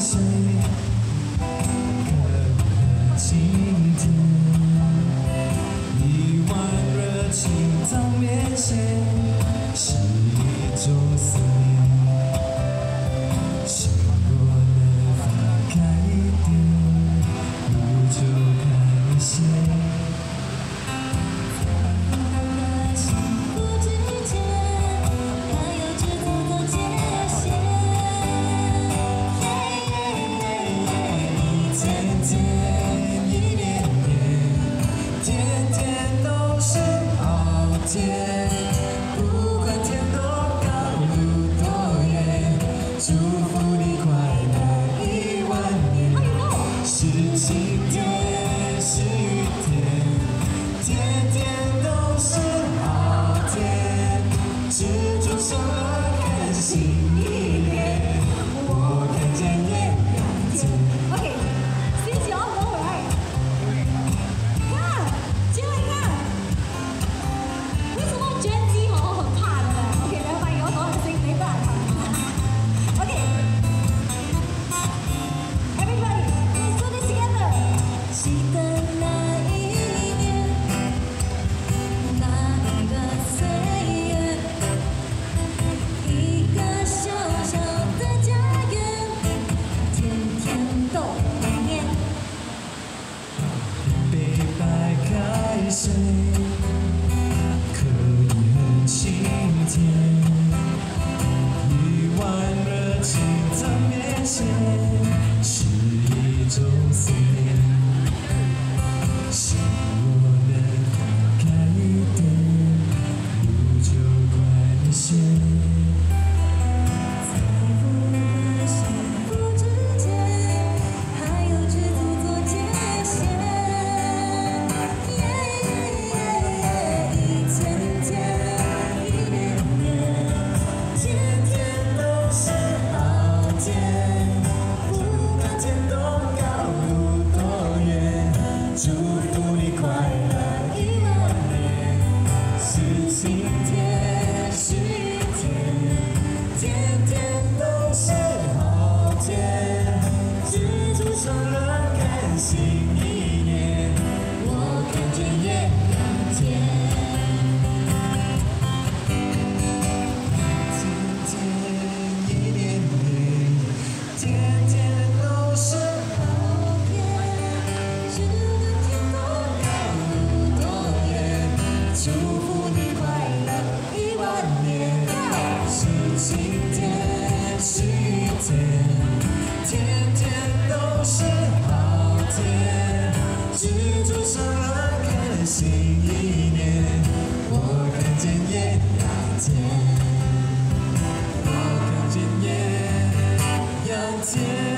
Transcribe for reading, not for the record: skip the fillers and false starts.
谁？可恨今天，一碗热情烫面前，是一种思念。心若能放开一点，路就开些。 不管天多高，路多远，祝福你快乐10000年。是晴天，是雨天，天天都是好天。蜘蛛上了看新一年，我看见艳阳天。 OK， since you all know right， 看，接来看。 为什么捐鸡很怕的呢 ？OK， 来欢迎我懂很新的一个。OK，everybody， let's do this together。记得那一年，那一个岁月，一个小小的家园，天天都念。 被白开水。 晴天，一碗热情在面前，是一种思念。心若能放开一点，路就快一些。 在不和幸福之间，还有制度做界限。一天天。 祝福你快乐10000年，是晴天，是雨天，天天都是好天。蜘蛛上了看新一年，我看见艳阳天。天天一年年，天天都是好天。 祝福你快乐10000年，是晴天，是雨天，天天都是好天。蜘蛛上了看新一年，我看见艳阳天，我看见艳阳天。